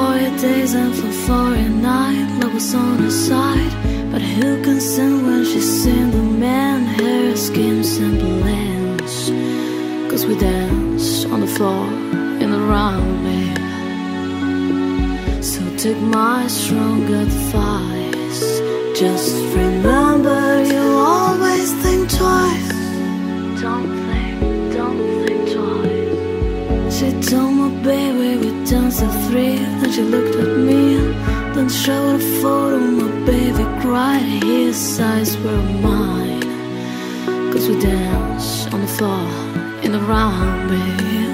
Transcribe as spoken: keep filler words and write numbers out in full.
for your days and fell for your night. Love was on her side, but who can stand when she's seen the man, hair, schemes and plans? Cause we danced on the floor in the round, babe. So take my strong advice, just remember you always think twice. Don't think, don't think twice. She told my baby we danced at three. Then she looked at me, then showed a photo. My baby cried, his eyes were mine. Cause we danced on the floor in the round, baby.